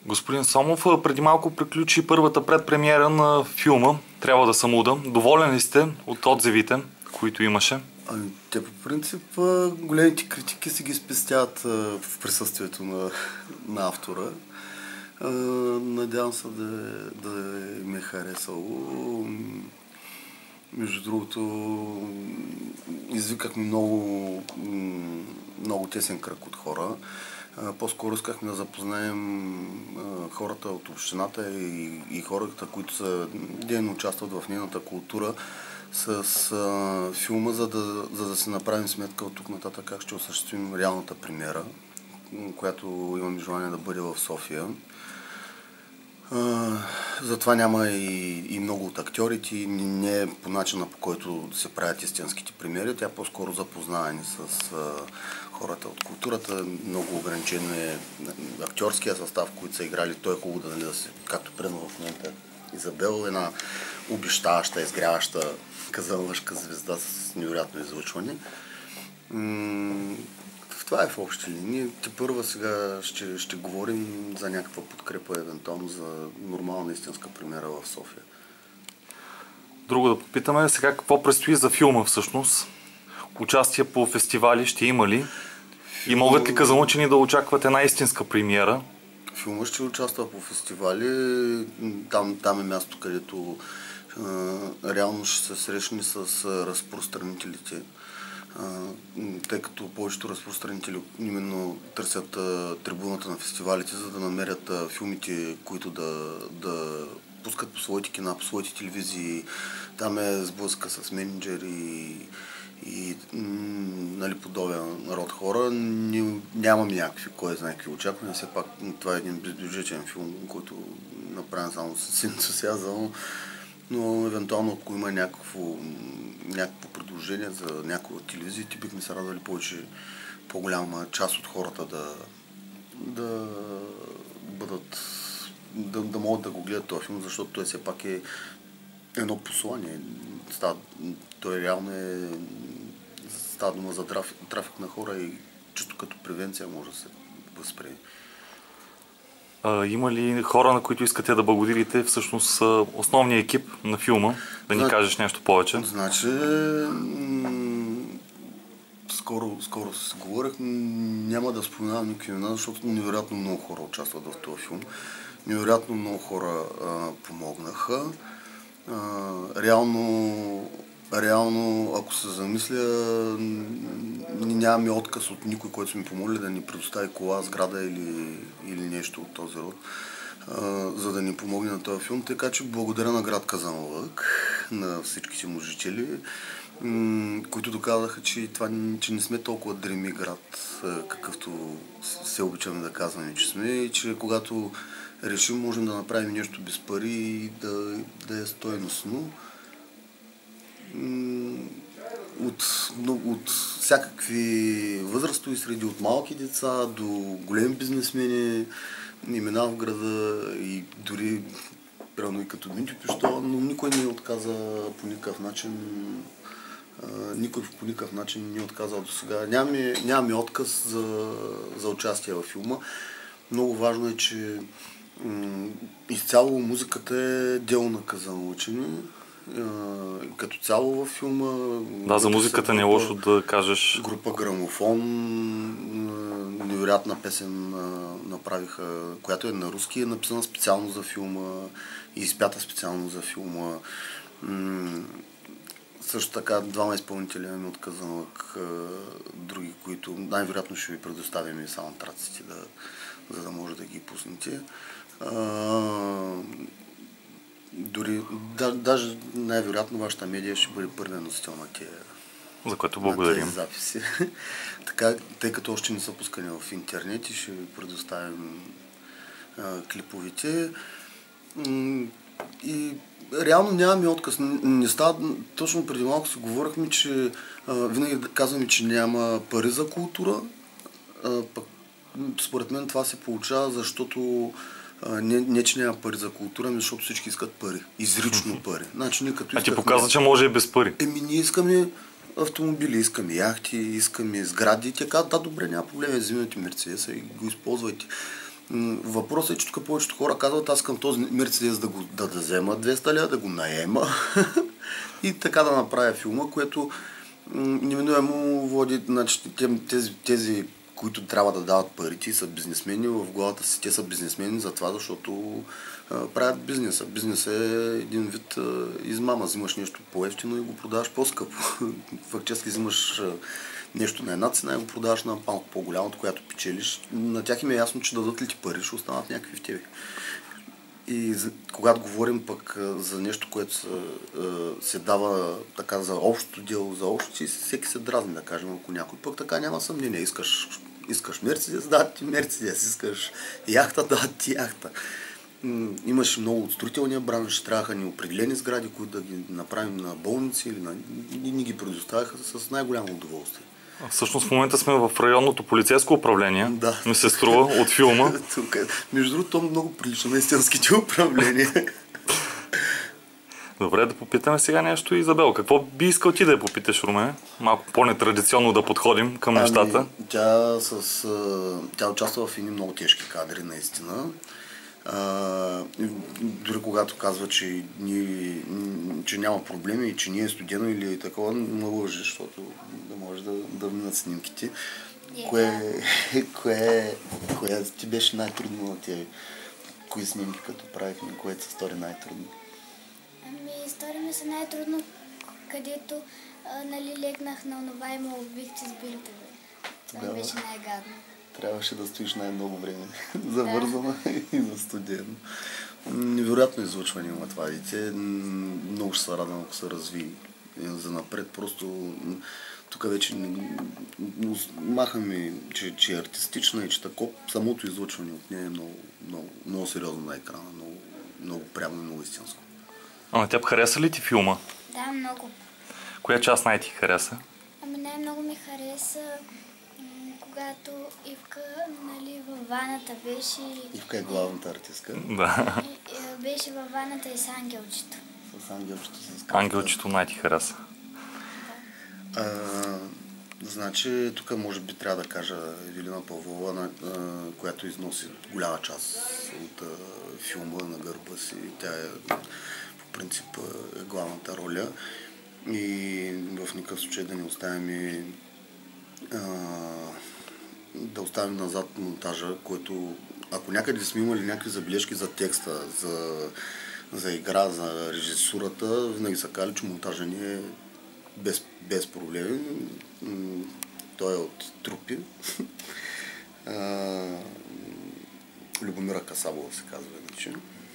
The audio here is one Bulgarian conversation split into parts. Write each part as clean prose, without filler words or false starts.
Господин Сомов, преди малко приключи първата предпремиера на филма "Трябва да съм луда". Доволен ли сте от отзивите, които имаше? Те по принцип големите критики си ги спестяват в присъствието на автора. Надявам се да ми е харесало. Между другото, извикахме много тесен кръг от хора. По-скоро искахме да запознаем хората от общината и хората, които са дейно участват в нейната култура с филма, за да си направим сметка от тук нататък как ще осъществим реалната премиера, която имаме желание да бъде в София. Затова няма и много от актьорите, не е по начина, по който се правят истинските премиери. Тя по-скоро запознаване с хората от културата. Много ограничен е актьорския състав, които са играли. Той е хубаво да се, както предно в момента Изабел, една обещаваща, изгряваща казанлъшка звезда с невероятно излъчване. Това е в общи линии. Тепърва сега ще говорим за някаква подкрепа, евентуално за нормална истинска премиера в София. Друго да попитаме сега какво предстои за филма всъщност. Участие по фестивали ще има ли? И могат ли казанлъчени да очакват една истинска премиера? Филма ще участва по фестивали. Там е място, където реално ще се срещне с разпространителите. Тъй като повечето разпространители именно търсят трибуната на фестивалите, за да намерят филмите, които да пускат по своите кина, по своите телевизии. Там е сблъска с менеджери и подобен род хора. Нямам някакви, кой знае какви очаквания. Все пак това е един безбюджетен филм, който направен само с ентусиазъм. Но евентуално, ако има някакво предложение за някои от телевизиите, бихме се радвали по-голяма част от хората да могат да го гледат този филм, защото той все пак е едно послание. Той реално става дума за трафик на хора и чисто като превенция може да се възприеме. Има ли хора, на които искате да благодарите всъщност основния екип на филма? Да ни кажеш нещо повече. Значи, скоро се говорих, няма да споменавам никакви имена, защото невероятно много хора участват в този филм. Невероятно много хора помогнаха. Реално, ако се замисля, нямаме отказ от никой, който сме помолили да ни предостави кола, сграда или нещо от този род, за да ни помогне на този филм. Така че благодаря на град Казанлък, на всичките му жители, които доказаха, че не сме толкова дреми град, какъвто се обичаме да казваме, че сме, и че когато решим, можем да направим нещо без пари и да е стойностно. От всякакви възрастови среди, от малки деца до големи бизнесмени, имена в града и дори правилно и като Минчо Пищова, но никой не отказа по никакъв начин. Никой по никакъв начин не е отказал до сега. Нямаме отказ за участие във филма. Много важно е, че изцяло музиката е дело на казанлъчени. Като цяло във филма... Да, за музиката не е лошо да кажеш. Група Грамофон, невероятна песен направиха, която е на руски, е написана специално за филма и изпята специално за филма. Също така двама изпълнители ми от Казанлък, други, които най-вероятно ще ви предоставим и саундтраците, за да може да ги пуснете. Дори, даже най-вероятно вашата медия ще бъде първият носител на тези, за което благодарим, записи. Така, тъй като още не са пускани в интернет и ще ви предоставим клиповите. И реално нямаме отказ. Не става, точно преди малко си говорихме, че винаги казваме, че няма пари за култура. Пък според мен това се получава, защото не, че няма пари за култура, но защото всички искат пари. Изрично пари. Значи, ти показва, че може и без пари. Ние искаме автомобили, искаме яхти, искаме сгради. Тя казва, да, добре, няма проблем, взимайте Мерцедеса и го използвайте. Въпросът е, че тук повечето хора казват, аз към този Мерцедес да взема 200 лева, да го наема и така да направя филма, което неминуемо води, значи, тези, които трябва да дават парите, са бизнесмени, в главата си те са бизнесмени за това, защото правят бизнеса. Бизнесът е един вид измама. Взимаш нещо по-евтино и го продаваш по-скъпо. Фактически взимаш нещо на една цена и го продаваш на малко по-голяма, от която печелиш. На тях им е ясно, че дадат ли ти пари, ще останат някакви в тебе. И когато говорим пък за нещо, което се дава така за общото дело, за общото, всеки се дразни, да кажем, ако някой пък така няма съмнение. Искаш Мерцедес, дадат ти Мерцедес, искаш яхта, дадат ти яхта. Имаше много от строителния бранш, трябваха ни определени сгради, които да ги направим на болници или и ни ги предоставяха с най-голямо удоволствие. Всъщност в момента сме в районното полицейско управление, да. Ми се струва от филма. Между другото, много прилича на истинските управления. Добре, да попитаме сега нещо, Изабел. Какво би искал ти да я попиташ, Румен? Малко по-нетрадиционно да подходим към нещата. Тя участва в едни много тежки кадри, наистина. Дори когато казва, че няма проблеми и че не е студено или такова, ме лъжи, защото да може да минат снимките. Кое ти беше най-трудно на тебе? Кои снимки като правихме, което се стори най-трудно? Стори ми се най-трудно, където легнах на онова и ме убихте с бинтове. Това беше най-гадно. Трябваше да стоиш най-много време. Завързана и за студено. Невероятно излъчване има това дете. Много ще се радвам, ако се разви за напред. Просто тук вече махаме, че е артистична и че тако самото излъчване от нея е много сериозно на екрана. Много прямо и много истинско. А тя хареса ли ти филма? Да, много. Коя част най-ти хареса? Най-много ми хареса, когато Ивка, във ваната беше... Ивка е главната артистка. Да. Беше във ваната и с ангелчето. С ангелчето. Ангелчето най-ти хареса. Значи, тук може би трябва да кажа Евелина Павлова, която износи голяма част от филма на гърба си. Тя е по принцип е главната роля и в никакъв случай да не оставим назад монтажа, който ако някъде сме имали някакви забележки за текста, за игра, за режисурата, винаги са казали, че монтажа ни е без проблеми. Той е от Трупи. Любомира Касабова се казва иначе.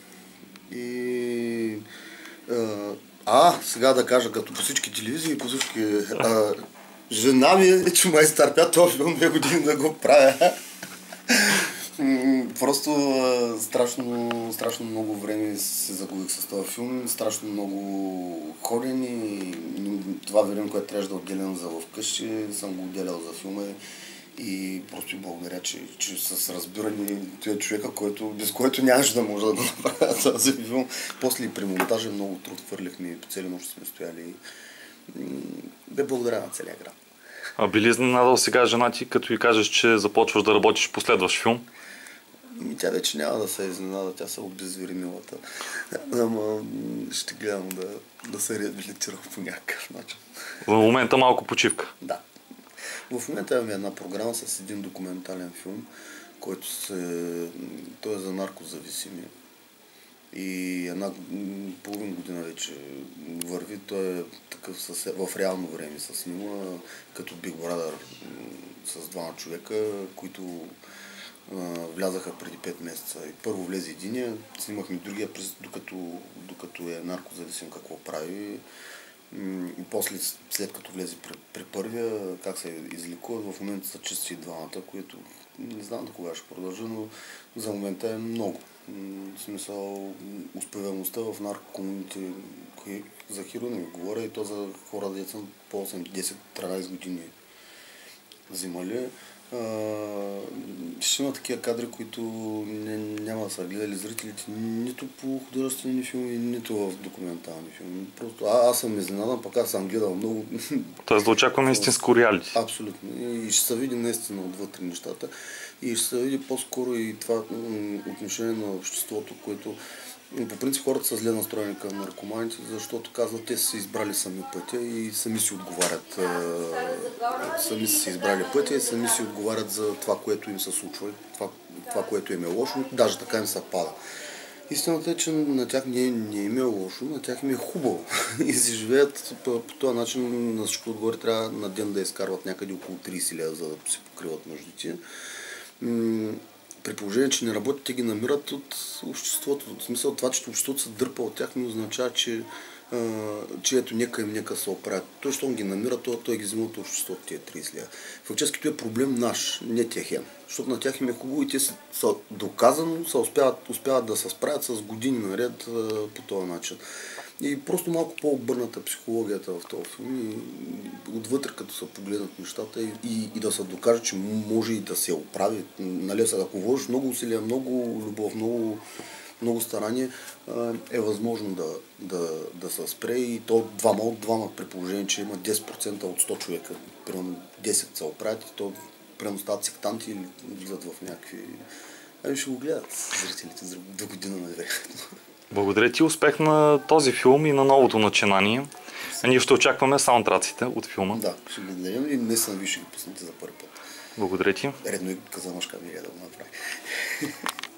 И сега да кажа, като по всички телевизии, по всички... жена ми е, че ме изтърпя този филм 2 години да го правя. Просто страшно много време се загубих с този филм, страшно много ходени. Това време, което трябваше да отделям за вкъщи, съм го отделял за филма и просто благодаря, че с разбиране той е човека, без който нямаше да може да го направя този филм. После и при монтажа много труд хвърлихме, по цели нощ сме стояли. Благодаря на целия град. А би ли изненадал сега жена ти, като й кажеш, че започваш да работиш по следващ филм? Тя вече няма да се изненада, тя се обезвери милата. Ама ще гледам да се реабилитира по някакъв начин. В момента малко почивка. Да. В момента имаме една програма с един документален филм, който той е за наркозависими. И половин година вече върви. Той е такъв в реално време се снима, като Big Brother с двама човека, които влязаха преди 5 месеца. И първо влезе единия, снимахме другия, докато е наркозависим какво прави. И после, след като влезе при първия, как се излекува, в момента са чисти двамата, което не знам до кога ще продължа, но за момента е много. В смисъл, успеваемостта в наркокомуните за хероин говоря, и то за хора деца по 8, 10, 13 години взимали. Ще има такива кадри, които няма да са гледали зрителите нито по художествени филми, нито в документални филми. Просто аз съм изненадан, пък аз съм гледал много. Тоест да очакваме истинско реалити. Абсолютно. И ще се види наистина отвътре нещата. И ще се види по-скоро и това отношение на обществото, което по принцип хората са зле настроени към наркоманите, защото казват, те са си избрали сами пътя и сами си отговарят. Сами са си избрали пътя и сами си отговарят за това, което им се случва, това което им е лошо, даже така им се пада. Истината е, че на тях не им е лошо, на тях им е хубаво. И си живеят по този начин, на всичко отгоре трябва на ден да изкарват някъде около 30 лева, за да се покриват нуждите. При положение, че не работят, те ги намират от обществото. В смисъл това, че обществото се дърпа от тях, не означава, че ето нека се оправят. Той, щом ги намира, той ги взима от обществото тия 30 лева. Фактически това е проблем наш, не техен. Защото на тях им е хубаво и те са доказано, успяват да се справят с години наред по този начин. И просто малко по-обърната психологията в този филм. И отвътре, като се погледнат нещата и да се докаже, че може и да се оправи. Нали, ако вложиш много усилия, много любов, много старание, е възможно да се спре и то двама при положение, че има 10% от 100 човека, примерно 10 се оправят и то примерно стават сектанти или влизат в някакви... Ами ще го гледат зрителите до година най-вероятно. Благодаря ти, успех на този филм и на новото начинание. Ние ще очакваме саундтраците от филма. Да, ще ги гледам и днес ви ще ги пуснете за първи път. Благодаря ти. Редно и каза мъжка Мирия да го направи.